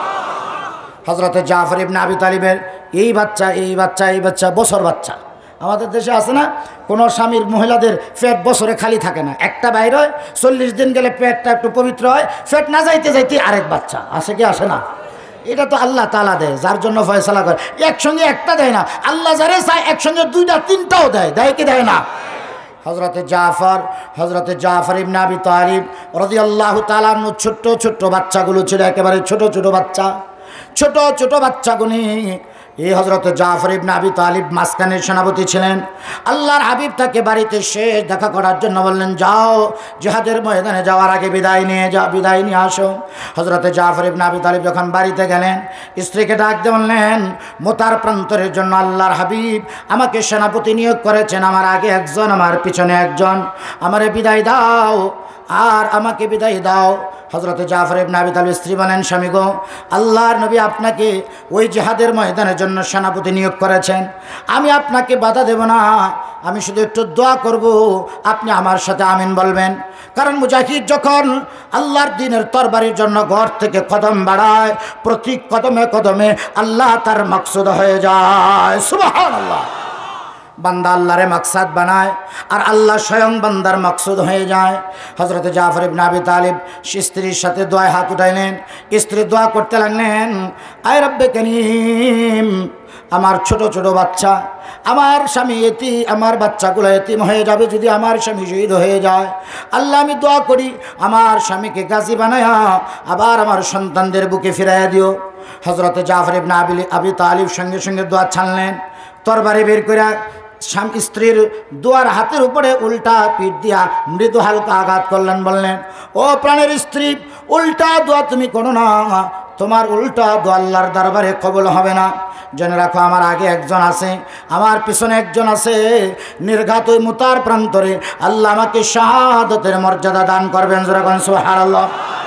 হযরতে জাফর ইবনে আবি তালিবের এই বাচ্চা এই বাচ্চা এই বাচ্চা বছর বাচ্চা। আমাদের দেশে আছে না, কোনো স্বামীর মহিলাদের পেট বছরে খালি থাকে না, একটা বাইর হয়, চল্লিশ দিন গেলে পেটটা একটু পবিত্র হয়, পেট না যাইতে যাইতে আরেক বাচ্চা আসে কি আসে না? এটা তো আল্লাহ তাআলা দেয়, যার জন্য ফয়সালা করে। একসঙ্গে একটা দেয় না, আল্লাহ যারে চায় একসঙ্গে দুইটা তিনটাও দেয়। দেয় কি দেয় না? হযরতে জাফর হযরতে জাফর ইবনে আবি তালিব রাদিয়াল্লাহু তাআলা আনহু ছোট্ট ছোট্ট বাচ্চাগুলো ছিল, একেবারে ছোট ছোট বাচ্চা, ছোট ছোট বাচ্চাগুলি। এই হযরতে জাফর ইবনে আবি তালিব মাঝখানের সেনাপতি ছিলেন। আল্লাহর হাবিব তাকে বাড়িতে শেষ দেখা করার জন্য বললেন, যাও জিহাদের ময়দানে যাওয়ার আগে বিদায় নিয়ে যা, বিদায় নিয়ে আসো। হযরতে জাফর ইবনে আবি তালিব যখন বাড়িতে গেলেন, স্ত্রীকে ডাক দিয়ে বললেন, মুতার প্রান্তরের জন্য আল্লাহর হাবিব আমাকে সেনাপতি নিয়োগ করেছেন, আমার আগে একজন, আমার পিছনে একজন, আমারে বিদায় দাও আর আমাকে বিদায় দাও। হযরতে জাফর ইবনে আবি তালিব স্ত্রী বলেন, স্বামী গো, আল্লাহর নবী আপনাকে ওই জিহাদের ময়দানের জন্য সেনাপতি নিয়োগ করেছেন, আমি আপনাকে বাধা দেব না, আমি শুধু একটু দোয়া করব, আপনি আমার সাথে আমিন বলবেন। কারণ মুজাহিদ যখন আল্লাহর দ্বীনের তরবারির জন্য ঘর থেকে কদম বাড়ায়, প্রতি কদমে কদমে আল্লাহ তার মাকসুদ হয়ে যায়। সুবহানাল্লাহ। বান্দা আল্লাহরে মাকসাদ বানায় আর আল্লাহ স্বয়ং বান্দার মাকসুদ হয়ে যায়। হযরতে জাফর ইবনে আবি তালিব স্ত্রীর সাথে দোয়ায় হাত উঠাইলেন, স্ত্রী দোয়া করতে লাগলেন, আয় রব্বে কারীম, আমার ছোট ছোট বাচ্চা, আমার স্বামী এতি, আমার বাচ্চাগুলো এতিম হয়ে যাবে যদি আমার স্বামী শহীদ হয়ে যায়। আল্লাহ আমি দোয়া করি আমার স্বামীকে গাজী বানায়া আবার আমার সন্তানদের বুকে ফিরাইয়া দিও। হযরতে জাফর ইবনে আবি আবি তালিব সঙ্গে সঙ্গে দোয়া ছাড়লেন, তরবারি বের করে স্বামী স্ত্রীর দুয়ার হাতের উপরে উল্টা পিঠ দিয়া মৃদু হালকা আঘাত করলেন, বললেন, ও প্রাণের স্ত্রী, উল্টা দোয়া তুমি করো না, তোমার উল্টা দোয়া আল্লাহর দরবারে কবুল হবে না। জেনে রাখো, আমার আগে একজন আছে, আমার পিছনে একজন আছে, নির্ঘাত ওই মুতার প্রান্তরে আল্লাহ আমাকে শাহাদাতের মর্যাদা দান করবেন। যখন সুবহানাল্লাহ।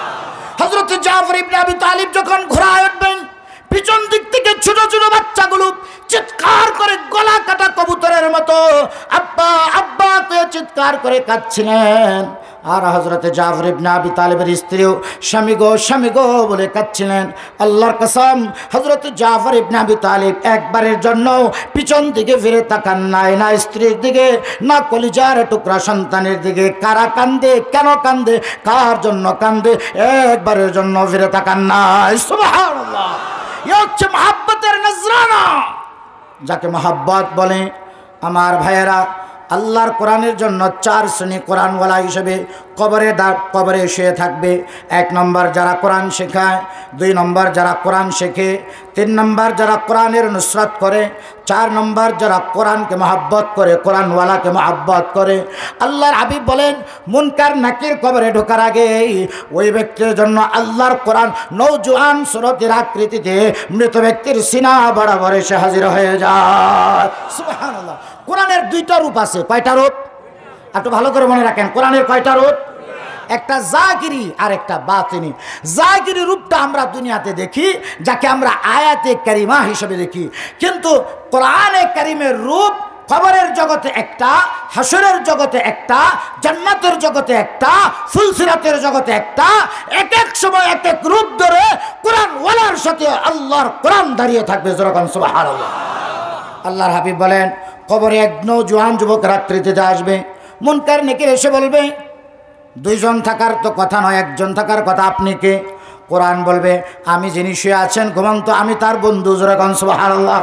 হযরত জাফর ইবনে আবি তালিব যখন ঘোড়ায় উঠবেন, পিছন দিক থেকে ছোট ছোট বাচ্চাগুলো চিৎকার করে গলা কাটা কবুতরের মতো আব্বা আব্বা করে চিৎকার করে কাঁদছিলেন। আর হযরত জাফর ইবনে আবি তালিবের স্ত্রীও স্বামী গো স্বামী গো বলে কাঁদছিলেন। আল্লাহর কসম, হযরত জাফর ইবনে আবি তালিব একবারের জন্য পিছন দিকে ফিরে তাকান নাই, না স্ত্রীর দিকে, না কলিজার টুকরা সন্তানের দিকে। কারা কান্দে, কেন কান্দে, কার জন্য কান্দে, একবারের জন্য ফিরে তাকান নাই। সুবহানাল্লাহ। এ হচ্ছে মহাব্বতের নজরানা, যাকে মহাব্বত বলে। আমার ভাইয়েরা, আল্লাহর কোরআনের জন্য চার শ্রেণী কোরআনওয়ালা হিসেবে কবরে কবরে শুয়ে থাকবে। এক নম্বর যারা কোরআন শেখায়, দুই নম্বর যারা কোরআন শেখে, তিন নম্বর যারা কোরআনের নুসরাত করে, চার নম্বর যারা কোরআনকে মহাব্বত করে, কোরআনওয়ালাকে মহাব্বত করে। আল্লাহর হাবিব বলেন, মুনকার নাকির কবরে ঢোকার আগে ওই ব্যক্তির জন্য আল্লাহর কোরআন নৌজওয়ান সুরতের আকৃতিতে মৃত ব্যক্তির সিনা বরাবর এসে হাজির হয়ে যায়। সুবহানাল্লাহ। কোরআনের দুইটা রূপ আছে। কয়টা রূপ? একটু ভালো করে মনে রাখেন, কোরআনের কয়টা রূপ? একটা জাগিরি আর একটা বাতিনি। জাগিরি রূপটা আমরা দুনিয়াতে দেখি, যাকে আমরা আয়াতে কারিমা হিসেবে দেখি, কিন্তু কোরআনে কারিমের রূপ কবরের জগতে একটা, হাসরের জগতে একটা, জান্নাতের জগতে একটা, ফুলসিরাতের জগতে একটা। এক এক সময় এক এক রূপ ধরে কোরআন ওয়ালার সাথে আল্লাহর কোরআন দাঁড়িয়ে থাকবে। যেরকম সুবহানাল্লাহ। আল্লাহর হাবিব বলেন, কবরে এক নওজোয়ান যুবক রাত্রিতে আসবে, মুনকার নেকির এসে বলবে, দুইজন থাকার তো কথা নয়, একজন থাকার কথা, আপনি কে? কোরআন বলবে, আমি যিনি শুয়ে আছেন ঘুমন্ত, আমি তার বন্ধু। যেরকম সুবহানাল্লাহ।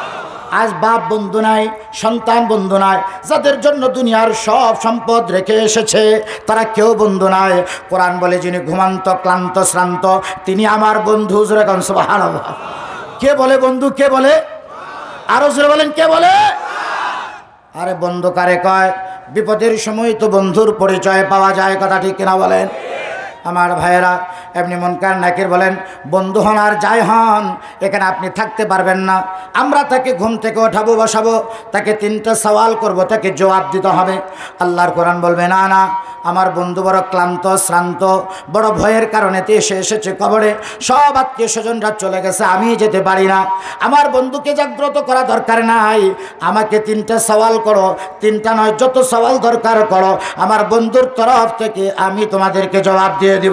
আজ বাপ বন্ধু নাই, সন্তান বন্ধু নাই, যাদের জন্য দুনিয়ার সব সম্পদ রেখে এসেছে তারা কেউ বন্ধু নাই। কোরআন বলে, যিনি ঘুমন্ত, ক্লান্ত, শ্রান্ত, তিনি আমার বন্ধু। যেরকম সুবহানাল্লাহ। কে বলে বন্ধু? কে বলে? আরো জোরে বলেন, কে বলে? আরে বন্ধু কারে কয়? বিপদের সময় তো বন্ধুর পরিচয় পাওয়া যায়। কথা ঠিক কিনা বলেন? আমার ভাইয়েরা, এমনি মুনকার নাকির বলেন, বন্ধু হন আর যাই হন, এখানে আপনি থাকতে পারবেন না। আমরা তাকে ঘুম থেকে ওঠাবো, বসাবো, তাকে তিনটা সওয়াল করব, তাকে জবাব দিতে হবে। আল্লাহর কোরআন বলবে, না না, আমার বন্ধু বড় ক্লান্ত, শ্রান্ত, বড় ভয়ের কারণে এসে এসেছে কবরে, সব আত্মীয় স্বজনরা চলে গেছে, আমি যেতে পারি না। আমার বন্ধুকে জাগ্রত করা দরকার নাই, আমাকে তিনটা সওয়াল করো, তিনটা নয়, যত সওয়াল দরকার করো, আমার বন্ধুর তরফ থেকে আমি তোমাদেরকে জবাব দিয়ে দিব।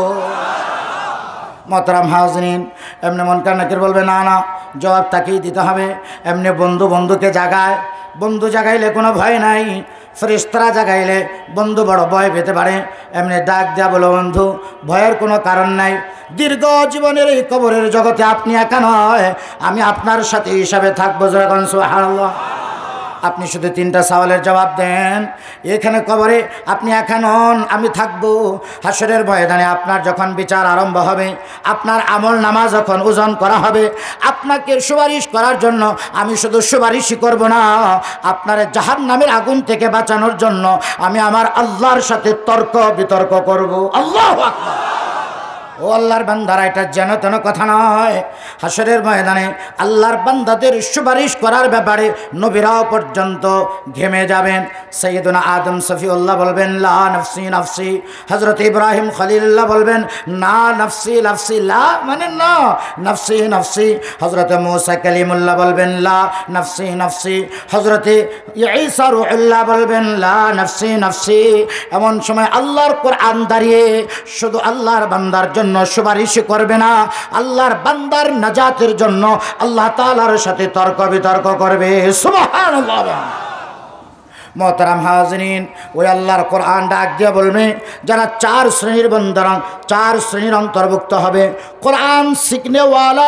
মোহতারাম হাজরিন, এমনি মুনকার নাকির বলবে, না না, জবাব তাকেই দিতে হবে। এমনি বন্ধু বন্ধুকে জাগায়, বন্ধু জাগাইলে কোনো ভয় নাই, ফেরেশতারা জাগাইলে বন্ধু বড় ভয় পেতে পারে। এমনি ডাক দেয়া বলো, বন্ধু ভয়ের কোনো কারণ নাই, দীর্ঘ জীবনের এই কবরের জগতে আপনি একা নয়, আমি আপনার সাথে হিসাবে থাকবো। যখন সুবহানাল্লাহ। আপনি শুধু তিনটা সওয়ালের জবাব দেন, এখানে কবরে আপনি একা নন, আমি থাকবো। হাসরের ময়দানে আপনার যখন বিচার আরম্ভ হবে, আপনার আমল নামা যখন ওজন করা হবে, আপনাকে সুপারিশ করার জন্য আমি শুধু সুপারিশই করব না, আপনার জাহান্নামের আগুন থেকে বাঁচানোর জন্য আমি আমার আল্লাহর সাথে তর্ক বিতর্ক করব। আল্লাহু আকবার। ও আল্লাহর বান্দারা, এটা যেন তেন কথা নয়। হাসরের ময়দানে আল্লাহর বান্দাদের সুপারিশ করার ব্যাপারে নবীরাও পর্যন্ত ঘেমে যাবেন। সৈয়দনা আদম সফিউল্লাহ বলবেন, লা নফসি নফসি। হযরত ইব্রাহিম খলিলুল্লাহ বলবেন, না নফসি নফসি, লা মানে না, নফসি নফসি। হযরত মূসা কালিমুল্লাহ বলবেন, লা নফসি নফসি। হযরত ঈসা রূহুল্লাহ বলবেন, লা নফসি নফসি। এমন সময় আল্লাহর কোরআন দাঁড়িয়ে শুধু আল্লাহর বান্দার জন্য সুপারিশ করবে না, আল্লাহর বান্দার নাজাতের জন্য আল্লাহ তাআলার সাথে তর্ক বিতর্ক করবে। সুবহানাল্লাহ। মোহতারাম হাজরিন, ওই আল্লাহর কোরআন ডাক দিয়ে বলবে, যারা চার শ্রেণীর বান্দারা, চার শ্রেণীর অন্তর্ভুক্ত হবে। কোরআন শিখনেওয়ালা,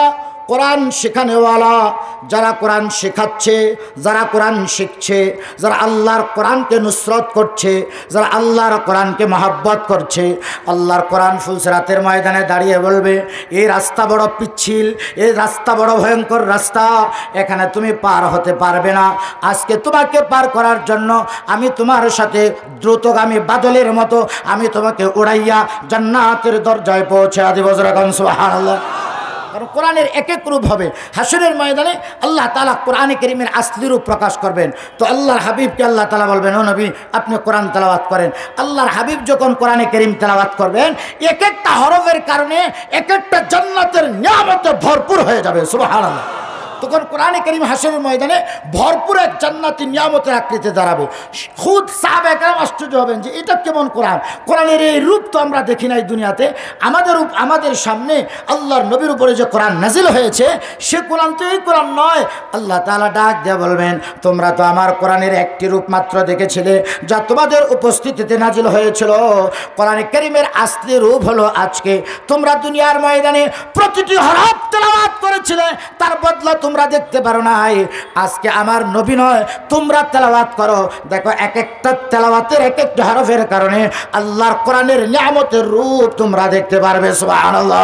কোরআন শেখানেওয়ালা, যারা কোরআন শেখাচ্ছে, যারা কোরআন শিখছে, যারা আল্লাহর কোরআনকে নুসরত করছে, যারা আল্লাহর কোরআনকে মহব্বত করছে, আল্লাহর কোরআন ফুলসিরাতের ময়দানে দাঁড়িয়ে বলবে, এই রাস্তা বড় পিচ্ছিল, এই রাস্তা বড় ভয়ঙ্কর রাস্তা, এখানে তুমি পার হতে পারবে না। আজকে তোমাকে পার করার জন্য আমি তোমার সাথে দ্রুতগামী বাদলের মতো আমি তোমাকে উড়াইয়া জান্নাতের দরজায় পৌঁছে দিব। সুবহানাল্লাহ। কারণ কোরআনের এক এক রূপ হবে। হাসরের ময়দানে আল্লাহ তাআলা কোরআনে কারীমের আসলি রূপ প্রকাশ করবেন। তো আল্লাহর হাবিবকে আল্লাহ তাআলা বলবেন, ও নবী আপনি কোরআন তেলাওয়াত করেন। আল্লাহর হাবিব যখন কোরআনে কারীম তেলাওয়াত করবেন, এক একটা হরফের কারণে এক একটা জান্নাতের নিয়ামতে ভরপুর হয়ে যাবে। সুবহানাল্লাহ। তখন কোরআনে কারীম হাসরের ময়দানে ভরপুর এক জান্নাতি নিয়ামতের আকৃতিতে দাঁড়াবে। খুদ সাহাবায়ে কেরাম আশ্চর্য হবেন যে এটা কেমন কোরআন, কোরআনের এই রূপ তো আমরা দেখি নাই দুনিয়াতে। আমাদের আমাদের সামনে আল্লাহর নবীর উপরে যে কোরআন নাজিল হয়েছে, সে কোরআন তো এই কোরআন নয়। আল্লাহ তাআলা ডাক দিয়ে বলবেন, তোমরা তো আমার কোরআনের একটি রূপ মাত্র দেখেছিলে, যা তোমাদের উপস্থিতিতে নাজিল হয়েছিল। কোরআনে কারীমের আসলি রূপ হলো আজকে তোমরা দুনিয়ার ময়দানে প্রতিটি হরফ তেলাওয়াত করেছিলে, তার বদলা তোমরা দেখতে পারো নাই। আজকে আমার নবী নয়, তোমরা তেলাওয়াত করো। দেখো এক একটা তেলাওয়াতের এক একটা হরফের কারণে আল্লাহর কোরআনের নিয়ামতের রূপ তোমরা দেখতে পারবে। সুবহানাল্লাহ।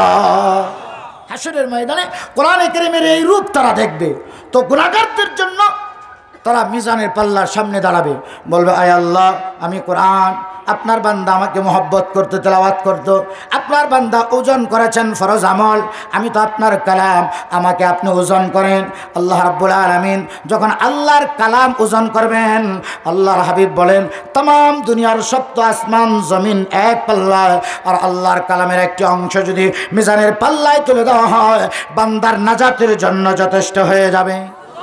হাসরের ময়দানে কোরআনে কারীমের এই রূপ তারা দেখবে। তো গুনাহগারদের জন্য তারা মিজানের পাল্লার সামনে দাঁড়াবে, বলবে, আয় আল্লাহ, আমি কোরআন, আপনার বান্দা আমাকে মহব্বত করতে তেলাওয়াত করত, আপনার বান্দা ওজন করেছেন ফরজ আমল, আমি তো আপনার কালাম, আমাকে আপনি ওজন করেন। আল্লাহ রাব্বুল আলামিন যখন আল্লাহর কালাম ওজন করবেন, আল্লাহর হাবিব বলেন, तमाम দুনিয়ার সপ্ত আসমান জমিন এক পাল্লায়, আর আল্লাহর কালামের একটি অংশ যদি মিজানের পাল্লায় তুলে দেওয়া হয়, বান্দার নাজাতের জন্য যথেষ্ট হয়ে যাবে।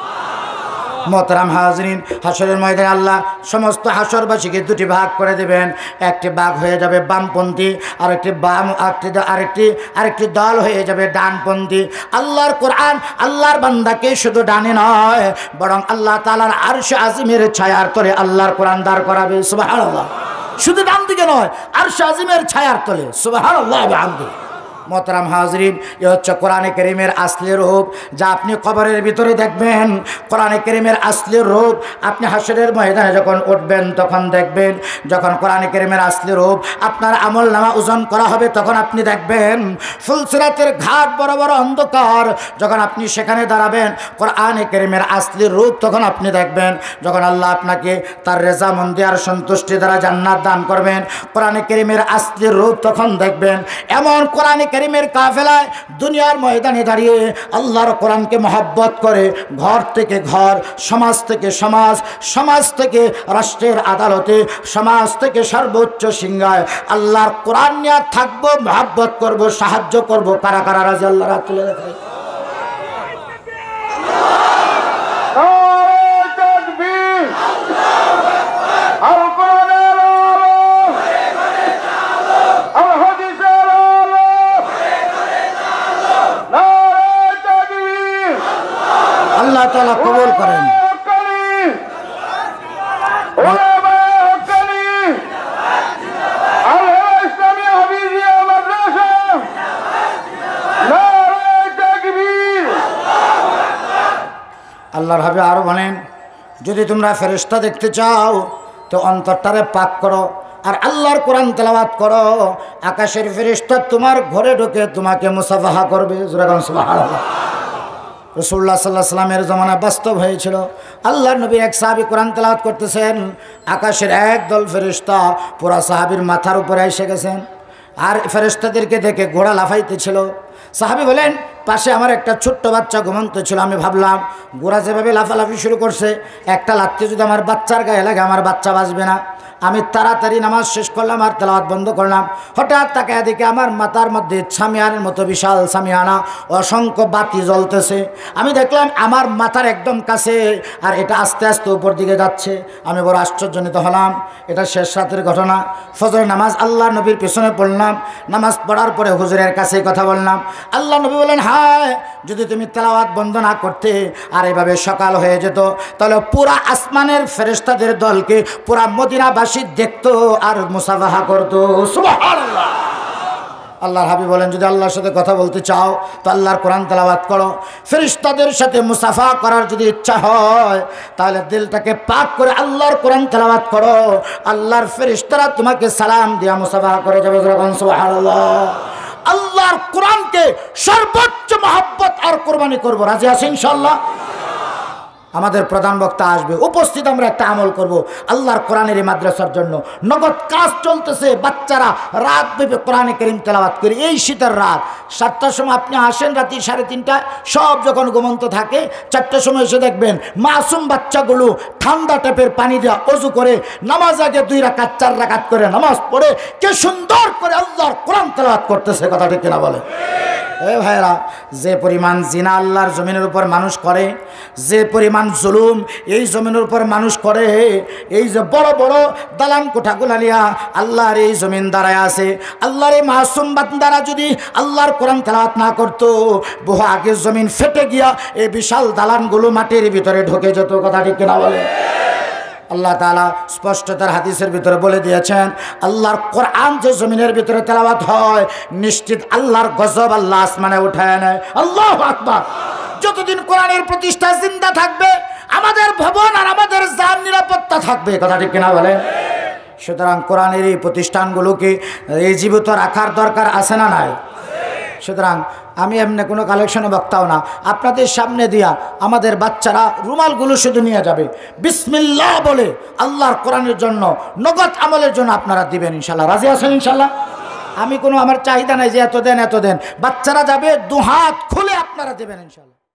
মোহতারাম হাজরিন, হাসরের ময়দানে আল্লাহ সমস্ত হাসরবাসীকে দুটি ভাগ করে দেবেন। একটি ভাগ হয়ে যাবে বামপন্থী, আরেকটি বাম আরেকটি আরেকটি দল হয়ে যাবে ডানপন্থী। আল্লাহর কোরআন আল্লাহর বান্দাকে শুধু ডানে নয়, বরং আল্লাহ তাআলার আরশে আজিমের ছায়ার তলে আল্লাহর কোরআন দাঁড় করাবে। সুবহানাল্লাহ। শুধু ডান দিকে নয়, আরশে আজিমের ছায়ার তলে। সুবহানাল্লাহ। মোহতারাম হাজরিন, এ হচ্ছে কোরআনে কারীমের আসলি রূপ, যা আপনি কবরের ভিতরে দেখবেন। কোরআনে কারীমের আসলি রূপ আপনি হাসরের ময়দানে যখন উঠবেন তখন দেখবেন। যখন কোরআনে কারীমের আসলি রূপ আপনার আমল নামা ওজন করা হবে, তখন আপনি দেখবেন ফুলসিরাতের ঘাট বড় বড় অন্ধকার। যখন আপনি সেখানে দাঁড়াবেন, কোরআনে কারীমের আসলি রূপ তখন আপনি দেখবেন। যখন আল্লাহ আপনাকে তার রেজামন্দি আর সন্তুষ্টি দ্বারা জান্নাত দান করবেন, কোরআনে কারীমের আসলি রূপ তখন দেখবেন। এমন কোরআনে কারীমের কাফেলায় দুনিয়ার ময়দানে দাঁড়িয়ে আল্লাহর কোরআনকে মহব্বত করে ঘর থেকে ঘর, সমাজ থেকে সমাজ, সমাজ থেকে রাষ্ট্রের আদালতে, সমাজ থেকে সর্বোচ্চ সিংহায় আল্লাহর কোরআন নিয়ে থাকবো, মহব্বত করব, সাহায্য করব। কারা কারা রাজি আল্লাহ রাত তুলে দেখায়। আল্লাহ তাআলা কবুল করেন। আল্লাহর হাবিব আরো বলেন, যদি তোমরা ফেরেশতা দেখতে চাও তো অন্তরটারে পাক করো আর আল্লাহর কোরআন তেলাওয়াত করো। আকাশের ফেরেশতা তোমার ঘরে ঢুকে তোমাকে মুসাফাহা করবে। সুবহানাল্লাহ। রাসূলুল্লাহ সাল্লাল্লাহু আলাইহি সাল্লামের জমানা বাস্তব হয়েছিল। আল্লাহর নবী এক সাহাবী কোরআন তেলাওয়াত করতেছেন, আকাশের একদল ফেরেশতা পুরা সাহাবীর মাথার উপরে এসে গেছেন, আর ফেরেশতাদেরকে দেখে ঘোড়া লাফাইতেছিল। সাহাবী বলেন, পাশে আমার একটা ছোট্ট বাচ্চা ঘুমন্ত ছিল। আমি ভাবলাম, ঘোড়া যেভাবে লাফালাফি শুরু করছে, একটা লাথি যদি আমার বাচ্চার গায়ে লাগে আমার বাচ্চা বাঁচবে না। আমি তাড়াতাড়ি নামাজ শেষ করলাম আর তেলাওয়াত বন্ধ করলাম। হঠাৎ তাকায় দেখে আমার মাথার মধ্যে সামিয়ানের মতো বিশাল সামিয়ানা, অসংখ্য বাতি জ্বলতেছে। আমি দেখলাম আমার মাথার একদম কাছে, আর এটা আস্তে আস্তে উপর দিকে যাচ্ছে। আমি বড় আশ্চর্যজনিত হলাম। এটা শেষ রাতের ঘটনা। ফজরের নামাজ আল্লাহ নবীর পেছনে পড়লাম। নামাজ পড়ার পরে হুজুরের কাছে কথা বললাম। আল্লাহ নবী বলেন, হায়, যদি তুমি তেলাওয়াত বন্ধ না করতে আর এভাবে সকাল হয়ে যেত, তাহলে পুরা আসমানের ফেরেশতাদের দলকে পুরা মদিনাবাসী দেখতো আর মুসাফাহা করতো। সুবহানাল্লাহ। আল্লাহর হাবিব বলেন, যদি আল্লাহর সাথে কথা বলতে চাও তো আল্লাহর কোরআন তেলাওয়াত করো। ফেরেশতাদের সাথে মুসাফা করার যদি ইচ্ছা হয় তাহলে দিলটাকে পাক করে আল্লাহর কোরআন তেলাওয়াত করো। আল্লাহর ফেরেশতারা তোমাকে সালাম দিয়া মুসাফা করে যাবে। সুবহানাল্লাহ। আল্লাহর কোরআনকে সর্বোচ্চ মহব্বত আর কোরবানি করব। রাজি আছেন ইনশাআল্লাহ? আমাদের প্রধান বক্তা আসবে, উপস্থিত আমরা একটা আমল করব আল্লাহর কোরআনের এই মাদ্রাসার জন্য। নগদ কাজ চলতেছে, বাচ্চারা রাত ভেবে কোরআনে কারীম তেলাওয়াত করে। এই শীতের রাত সাতটার সময় আপনি আসেন, রাতি সাড়ে তিনটায় সব যখন ঘুমন্ত থাকে, চারটার সময় এসে দেখবেন মাসুম বাচ্চাগুলো ঠান্ডা টেপের পানি দেওয়া অজু করে নামাজ আগে দুই রাকাত চার রাকাত করে নামাজ পড়ে কে সুন্দর করে আল্লাহর কোরআন তেলাওয়াত করতেছে। কথা ঠিক কিনা বলে? এ ভাইরা, যে পরিমাণ জিনা আল্লাহর জমিনের উপর মানুষ করে, যে পরিমাণ জুলুম এই জমিনের উপর মানুষ করে, এই যে বড় বড় দালান কোঠাগুলা নিয়া আল্লাহর এই জমিন দাঁড়ায় আছে, আল্লাহর এই মাসুম বান্দারা যদি আল্লাহর কোরআন তেলাওয়াত না করতো, বহু আগের জমিন ফেটে গিয়া এই বিশাল দালানগুলো মাটির ভিতরে ঢুকে যেত। কথা ঠিক কিনা বলে? আল্লাহ তাআলা স্পষ্ট তার হাদিসের ভিতরে বলে দিয়েছেন, আল্লাহর কোরআন যে জমিনের ভিতরে তেলাওয়াত হয় নিশ্চিত আল্লাহর গজব আল্লাহ আসমানে উঠায় নেয়। আল্লাহু আকবার। যতদিন কোরআনের প্রতিষ্ঠা জিন্দা থাকবে আমাদের ভবন আর আমাদের জান নিরাপত্তা থাকবে। কথা ঠিক কিনা বলেন? সুতরাং কোরআনের এই প্রতিষ্ঠানগুলোকে এই জীবিত রাখার দরকার আছে না নাই? সুতরাং আমি এমনি কোনো কালেকশনে বক্তাও না, আপনাদের সামনে দিয়া আমাদের বাচ্চারা রুমালগুলো শুধু নিয়ে যাবে, বিসমিল্লাহ বলে আল্লাহর কোরআনের জন্য নগদ আমলের জন্য আপনারা দিবেন ইনশাল্লাহ। রাজি আছেন ইনশাল্লাহ? আমি কোনো আমার চাহিদা নাই যে এত দেন এত দেন, বাচ্চারা যাবে দুহাত খুলে আপনারা দেবেন ইনশাল্লাহ।